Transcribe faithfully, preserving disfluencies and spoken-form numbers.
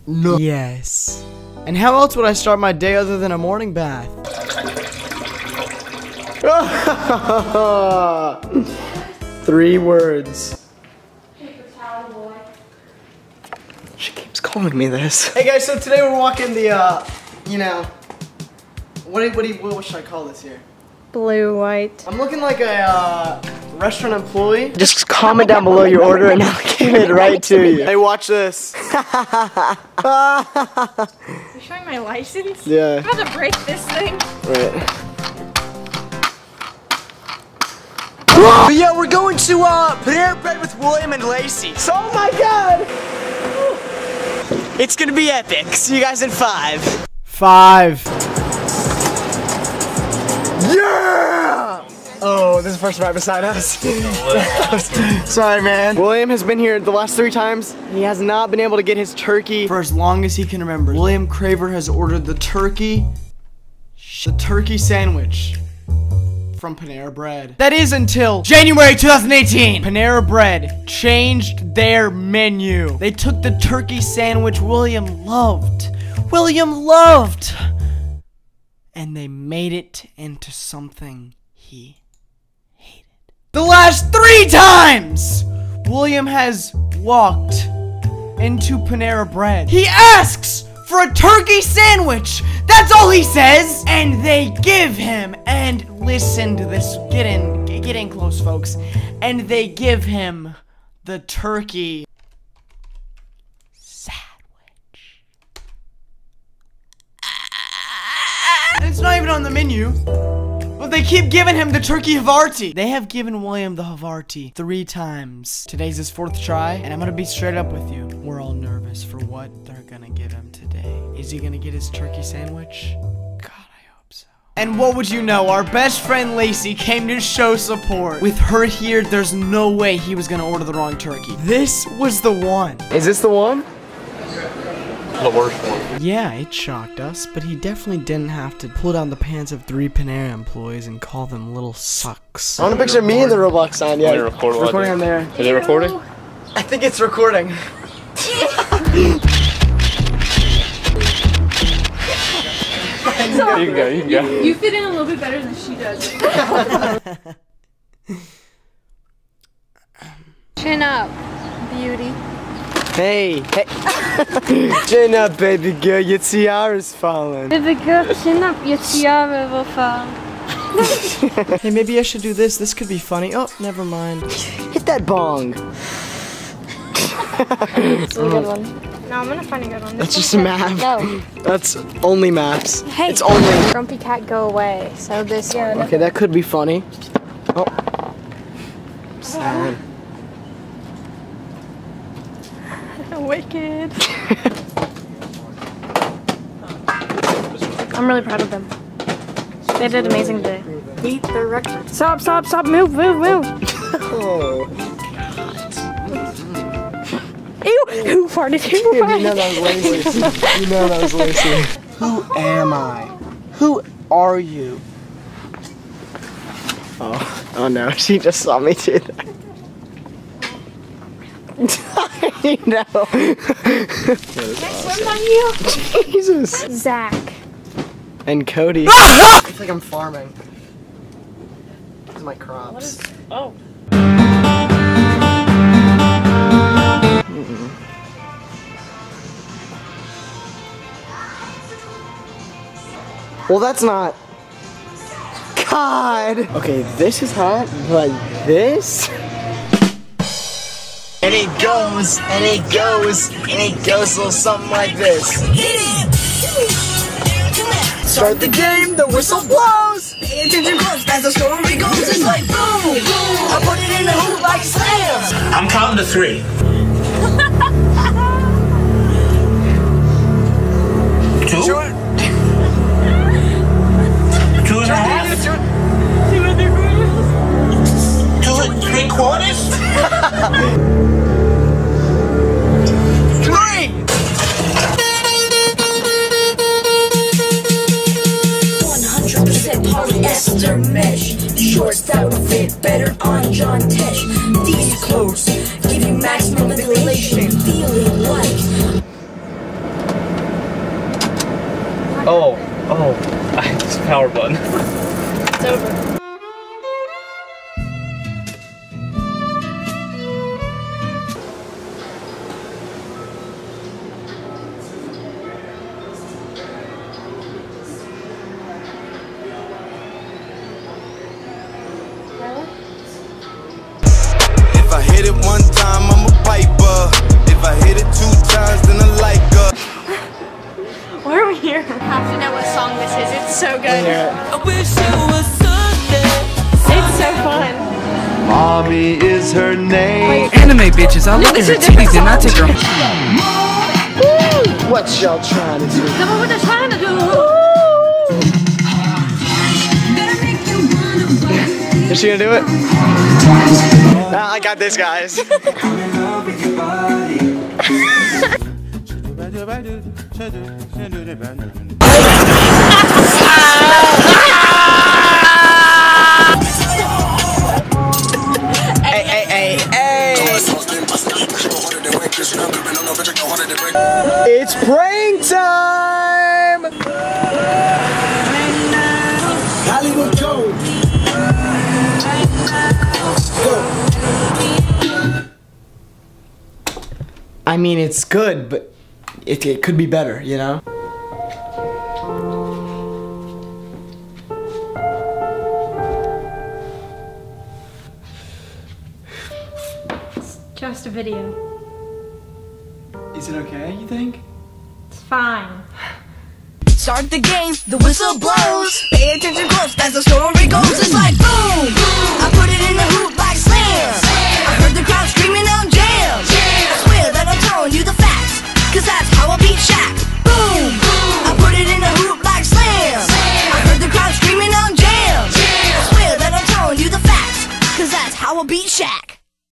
No. Yes. And how else would I start my day other than a morning bath? Three words. Paper towel boy. She keeps calling me this. Hey guys, so today we're walking the, uh, you know, what do, what, do you, what should I call this here? Blue, white. I'm looking like a uh, restaurant employee. Just comment down below your order and I'll give it right to you. Hey, watch this. You're showing my license? Yeah. I'm about to break this thing. Right. But yeah, we're going to uh, Panera Bread with William and Lacey. So, oh my god! It's gonna be epic. See you guys in five. Five. Yeah! Oh, this is the person right beside us. Sorry, man. William has been here the last three times. He has not been able to get his turkey For as long as he can remember, William Craver has ordered the turkey, the turkey sandwich from Panera Bread. That is until January two thousand eighteen. Panera Bread changed their menu. They took the turkey sandwich William loved. William loved. And they made it into something he hated. The last three times William has walked into Panera Bread, he asks for a turkey sandwich. That's all he says. And they give him, and listen to this, get in, get in close, folks. And they give him the turkey sandwich. And it's not even on the menu. But they keep giving him the turkey Havarti. They have given William the Havarti three times. Today's his fourth try, and I'm gonna be straight up with you. We're all nervous for what they're gonna give him today. Is he gonna get his turkey sandwich? God, I hope so. And what would you know, our best friend Lacey came to show support. With her here, there's no way he was gonna order the wrong turkey. This was the one. Is this the one? The worst one. Yeah, it shocked us, but he definitely didn't have to pull down the pants of three Panera employees and call them little sucks. I want to picture me in the Roblox sign. Yeah, Wanna record it's what I recording do? on there. Is it recording? I think it's recording. You can go, you can go. You fit in a little bit better than she does. Chin up, beauty. Hey, hey. Chin up, baby girl. Your tiara's falling. Baby girl, chin up, your tiara will fall. Hey, maybe I should do this. This could be funny. Oh, never mind. Hit that bong. It's a good one. No, I'm gonna find a good one. That's just a map. No. That's only maps. Hey. It's only. Grumpy cat, go away. So this one. Okay, that could be funny. Oh. Sad. Wicked. I'm really proud of them. They did amazing today. Beat the record. Stop, stop, stop, move, move, move. Oh. Ew, who farted? Who You farted? know that was Lacey. You know that was Lacey. Who am I? Who are you? Oh, oh no, she just saw me do that. I know. Can I swim on you? Jesus. Zach. And Cody. I feel like I'm farming. This is my crops. Oh. Mm-mm. Well, that's not. God. Okay, this is hot, but this. And it goes, and it goes, and it goes a little something like this. Start the game, the whistle blows. Pay attention close as the story goes. It's like boom, boom. I put it in the hoop like slam. I'm counting to three. Two? Two and a half? Two and three quarters? Three! one hundred percent polyester mesh. Shorts that would fit better on John Tesh. These clothes give you maximum ventilation, feeling like Oh, I just power button. It's over. If I hit it one time, I'm a piper. If I hit it two times, then I like her. Why are we here? I have to know what song this is. It's so good. I wish it was Sunday. It's so fun. Mommy is her name. Anime bitches, I look at her titties and I take her home. What y'all trying to do? Come on, what they're trying to do. Is she gonna do it? Nah, I got this, guys. Hey, hey, hey, hey! It's prank time! Hollywood Code. I mean, it's good, but it, it could be better, you know? It's just a video. Is it okay, you think? It's fine. Start the game, the whistle blows. Pay attention close as the story goes. It's like boom, I put it in the hoop.